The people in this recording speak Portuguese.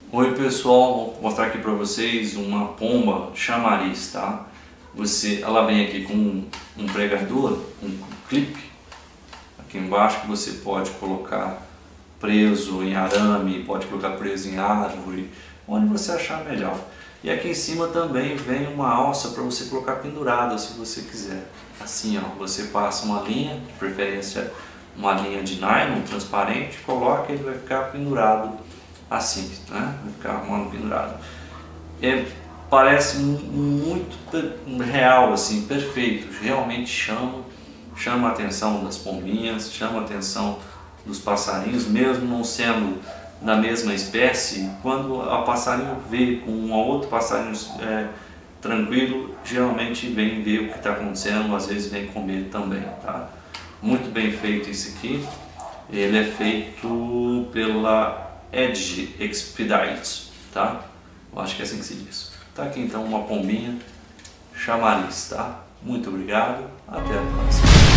Oi pessoal, vou mostrar aqui para vocês uma pomba chamariz, tá? Ela vem aqui com um pregador, um clipe aqui embaixo que você pode colocar preso em arame, pode colocar preso em árvore, onde você achar melhor. E aqui em cima também vem uma alça para você colocar pendurada se você quiser. Assim, ó, você passa uma linha, de preferência uma linha de nylon transparente, coloca e ele vai ficar pendurado assim, né? Vai ficar arrumando pendurado. Parece muito real, assim, perfeito. Realmente chama a atenção das pombinhas, chama a atenção dos passarinhos, mesmo não sendo da mesma espécie. Quando a passarinho vê com um outro passarinho tranquilo, geralmente vem ver o que está acontecendo, às vezes vem comer também, tá? Muito bem feito esse aqui. Ele é feito pela Edge Expedite, tá? Eu acho que é assim que se diz. Tá aqui então uma pombinha chamariz, tá? Muito obrigado, até a próxima.